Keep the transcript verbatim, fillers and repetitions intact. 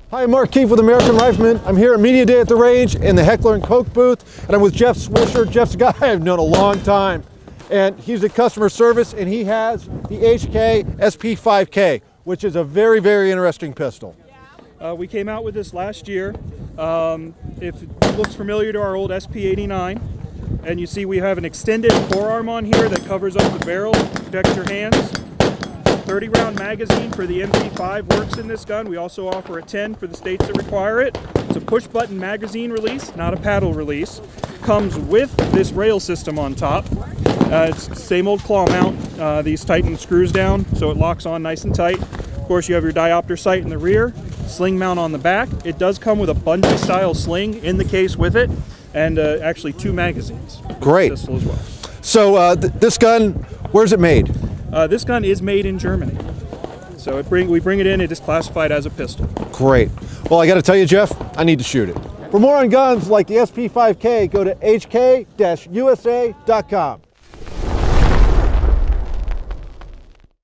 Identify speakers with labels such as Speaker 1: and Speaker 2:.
Speaker 1: Hi, I'm Mark Keefe with American Rifleman. I'm here at Media Day at the range in the Heckler and Koch booth, and I'm with Jeff Swisher. Jeff's a guy I've known a long time, and he's in customer service, and he has the H and K S P five K, which is a very, very interesting pistol.
Speaker 2: Uh, we came out with this last year. Um, if it looks familiar to our old S P eighty-nine, and you see we have an extended forearm on here that covers up the barrel, protects your hands. thirty round magazine for the M P five works in this gun. We also offer a ten for the states that require it. It's a push button magazine release, not a paddle release. Comes with this rail system on top. Uh, it's the same old claw mount. Uh, these tighten the screws down so it locks on nice and tight. Of course, you have your diopter sight in the rear, sling mount on the back. It does come with a bungee style sling in the case with it, and uh, actually two magazines.
Speaker 1: Great.
Speaker 2: Pistol as well.
Speaker 1: So uh, th this gun, where's it made?
Speaker 2: Uh, this gun is made in Germany. So it bring, we bring it in, it is classified as a pistol.
Speaker 1: Great. Well, I got to tell you, Jeff, I need to shoot it. For more on guns like the S P five K, go to H K U S A dot com.